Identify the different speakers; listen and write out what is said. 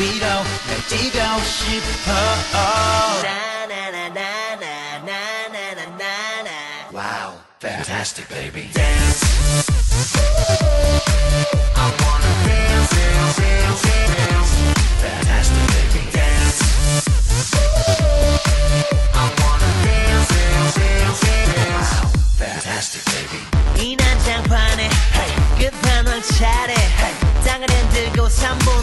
Speaker 1: 위로 날뛰고 싶어. Wow, fantastic baby. Dance. I wanna dance, dance, dance, dance. Fantastic baby. Dance. I wanna dance, dance, dance, dance. Wow, fantastic baby.
Speaker 2: 이 난장판에 hey. 끝판왕 차례 hey. 땅을 흔들고 3분